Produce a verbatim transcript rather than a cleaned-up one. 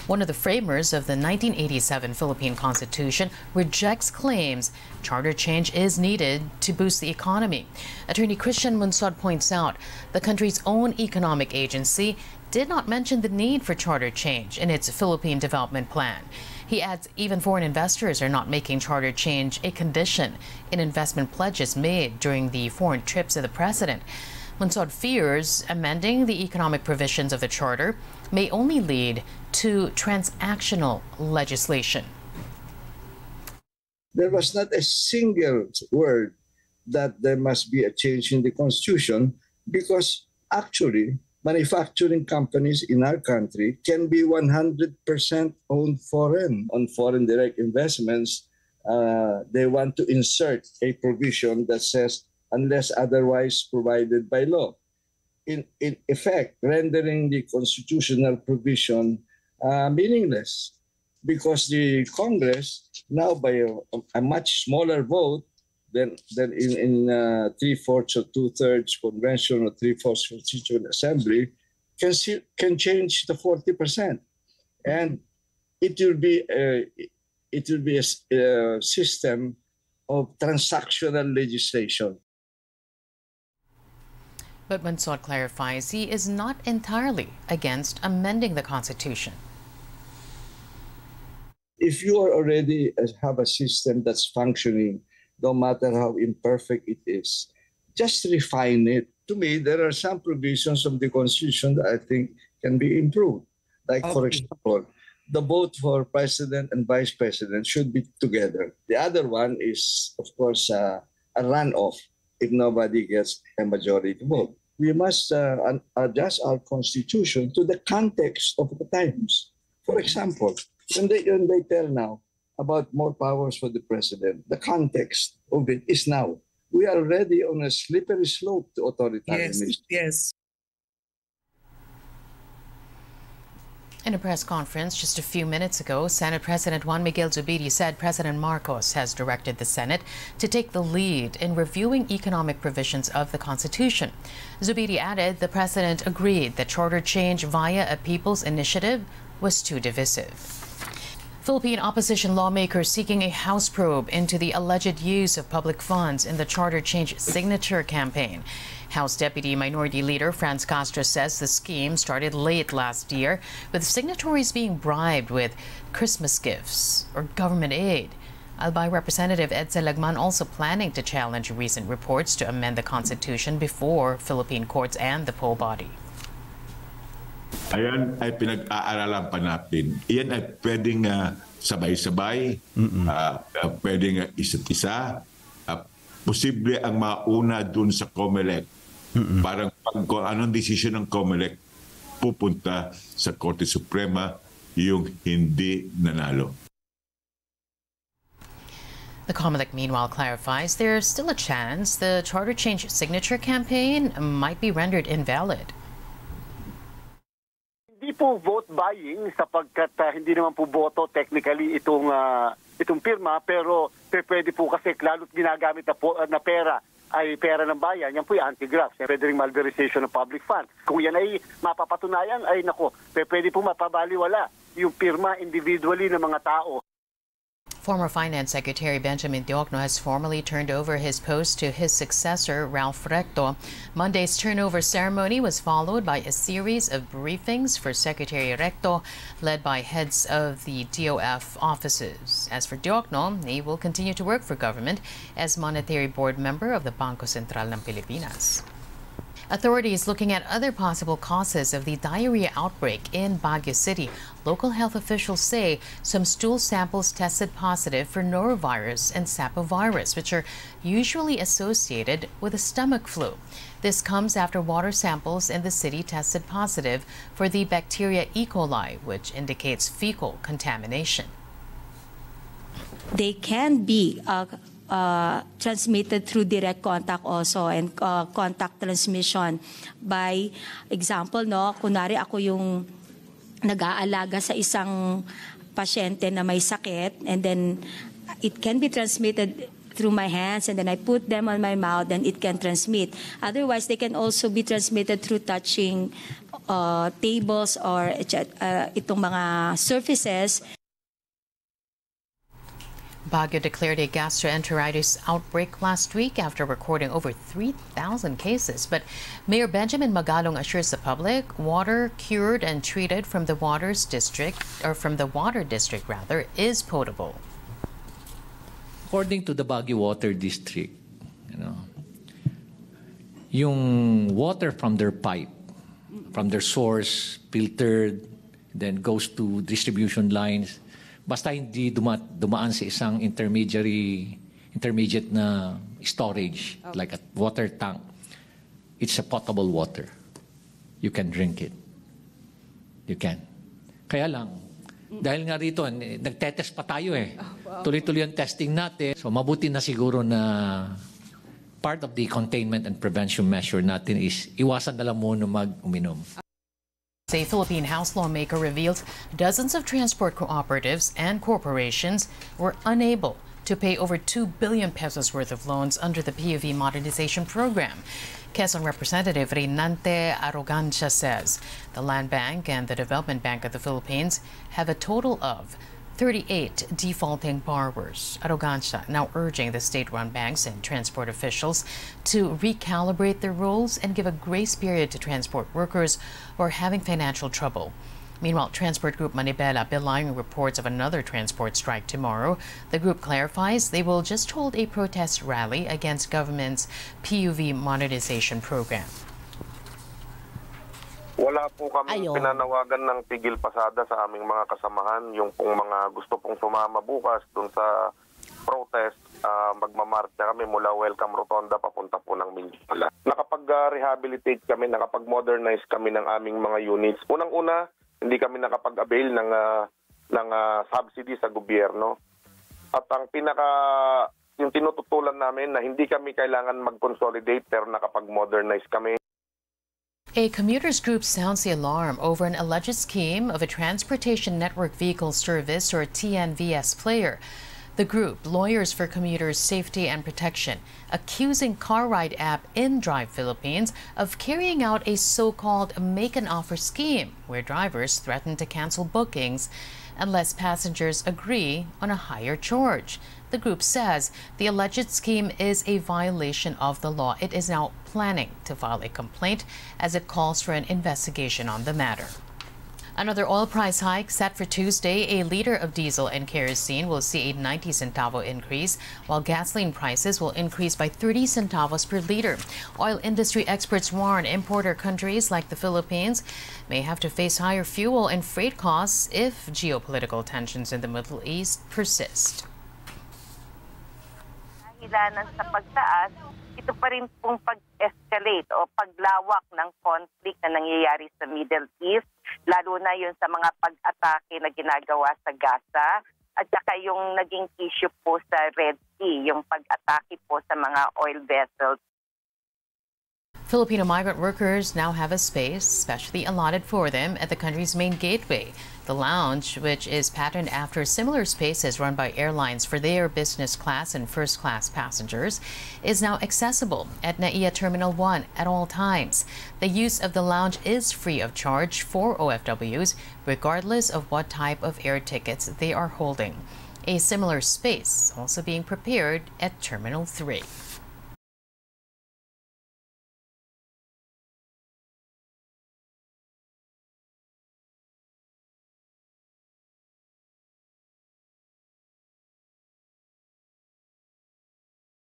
One of the framers of the nineteen eighty-seven Philippine Constitution rejects claims charter change is needed to boost the economy. Attorney Christian Munsod points out the country's own economic agency did not mention the need for charter change in its Philippine Development Plan. He adds even foreign investors are not making charter change a condition in investment pledges made during the foreign trips of the president. Munsod fears amending the economic provisions of the charter may only lead to transactional legislation. There was not a single word that there must be a change in the Constitution, because actually manufacturing companies in our country can be one hundred percent owned foreign. On foreign direct investments, uh, they want to insert a provision that says unless otherwise provided by law. In, in effect, rendering the constitutional provision uh, meaningless, because the Congress, now by a, a much smaller vote than, than in, in uh, three-fourths or two-thirds convention or three-fourths constituent assembly, can, see, can change the forty percent. And it will be a, it will be a, a system of transactional legislation. But Munsod clarifies he is not entirely against amending the Constitution. If you are already have a system that's functioning, no matter how imperfect it is, just refine it. To me, there are some provisions of the Constitution that I think can be improved. Like, okay, for example, the vote for president and vice president should be together. The other one is, of course, uh, a runoff if nobody gets a majority vote. We must uh, adjust our Constitution to the context of the times. For example, when they, when they tell now about more powers for the president, the context of it is now. We are already on a slippery slope to authoritarianism. Yes, yes. In a press conference just a few minutes ago, Senate President Juan Miguel Zubiri said President Marcos has directed the Senate to take the lead in reviewing economic provisions of the Constitution. Zubiri added the president agreed that charter change via a people's initiative was too divisive. Philippine opposition lawmakers seeking a House probe into the alleged use of public funds in the charter change signature campaign. House Deputy Minority Leader Franz Castro says the scheme started late last year, with signatories being bribed with Christmas gifts or government aid. Albay Representative Edsel Lagman also planning to challenge recent reports to amend the Constitution before Philippine courts and the poll body. Ayan ay pinag-aaralan pa natin. Iyan ay pwedeng uh, sabay-sabay, uh, uh, pwedeng uh, isa't isa. Uh, posible ang mauna dun sa COMELEC. Mm-mm. Parang pag anong desisyon ng COMELEC pupunta sa Korte Suprema yung hindi nanalo. The COMELEC meanwhile clarifies there's still a chance the charter change signature campaign might be rendered invalid. Hindi po vote buying sapagkat uh, hindi naman po boto technically itong uh, itong pirma, pero pwede po kasi lalo't ginagamit na, po, uh, na pera ay pera ng bayan, yan po yung anti-graft, pwede rin malversation ng public fund. Kung yan ay mapapatunayan, ay nako, pwede po mapabaliwala yung pirma individually ng mga tao. Former Finance Secretary Benjamin Diokno has formally turned over his post to his successor, Ralph Recto. Monday's turnover ceremony was followed by a series of briefings for Secretary Recto, led by heads of the D O F offices. As for Diokno, he will continue to work for government as monetary board member of the Bangko Sentral ng Pilipinas. Authorities looking at other possible causes of the diarrhea outbreak in Baguio City. Local health officials say some stool samples tested positive for norovirus and sapovirus, which are usually associated with the stomach flu. This comes after water samples in the city tested positive for the bacteria E. coli, which indicates fecal contamination. They can be uh, Uh, transmitted through direct contact also, and uh, contact transmission by example, no, kunwari ako yung nag-aalaga sa isang pasyente na may sakit, and then it can be transmitted through my hands, and then I put them on my mouth, and it can transmit. Otherwise, they can also be transmitted through touching uh, tables or uh, itong mga surfaces. Baguio declared a gastroenteritis outbreak last week after recording over three thousand cases. But Mayor Benjamin Magalong assures the public water cured and treated from the waters district, or from the water district rather, is potable. According to the Baguio Water District, you know, yung water from their pipe, from their source, filtered, then goes to distribution lines. Basta hindi duma dumaan sa isang intermediary, intermediate na storage, okay, like a water tank, it's a potable water. You can drink it. You can. Kaya lang, dahil nga rito, nagtetest pa tayo eh. Tuloy-tuloy ang testing natin. So mabuti na siguro na part of the containment and prevention measure natin is iwasan na lang muna mag-uminom. A Philippine House lawmaker revealed dozens of transport cooperatives and corporations were unable to pay over two billion pesos worth of loans under the P U V modernization program. Quezon Representative Reynante Arrogancia says the Land Bank and the Development Bank of the Philippines have a total of thirty-eight defaulting borrowers. Arrogancia now urging the state-run banks and transport officials to recalibrate their rules and give a grace period to transport workers who are having financial trouble. Meanwhile, Transport Group Manibela belying reports of another transport strike tomorrow. The group clarifies they will just hold a protest rally against government's P U V modernization program. Wala po kami Ayun. pinanawagan ng tigil pasada sa aming mga kasamahan. Yung pong mga gusto pong sumama bukas dun sa protest, uh, magmamarcha kami mula Welcome Rotonda papunta po ng Mindala. Nakapag-rehabilitate kami, nakapag-modernize kami ng aming mga units. Unang-una, hindi kami nakapag-avail ng, uh, ng uh, subsidy sa gobyerno. At ang pinaka, yung tinututulan namin na hindi kami kailangan mag-consolidate pero nakapag-modernize kami. A commuters group sounds the alarm over an alleged scheme of a Transportation Network Vehicle Service, or T N V S player. The group, Lawyers for Commuters Safety and Protection, accusing car ride app InDrive Philippines of carrying out a so-called make an offer scheme where drivers threaten to cancel bookings unless passengers agree on a higher charge. The group says the alleged scheme is a violation of the law. It is now planning to file a complaint as it calls for an investigation on the matter. Another oil price hike set for Tuesday. A liter of diesel and kerosene will see a ninety centavo increase, while gasoline prices will increase by thirty centavos per liter. Oil industry experts warn importer countries like the Philippines may have to face higher fuel and freight costs if geopolitical tensions in the Middle East persist. Dahilanan sa pagtaas, ito pa rin pong pag-escalate o paglawak ng conflict na nangyayari sa Middle East, lalo na yun sa mga pag-atake na ginagawa sa Gaza, at saka yung naging issue po sa Red Sea, yung pag-atake po sa mga oil vessels. Filipino migrant workers now have a space specially allotted for them at the country's main gateway. The lounge, which is patterned after similar spaces run by airlines for their business class and first class passengers, is now accessible at N A I A Terminal one at all times. The use of the lounge is free of charge for O F Ws, regardless of what type of air tickets they are holding. A similar space also being prepared at Terminal three.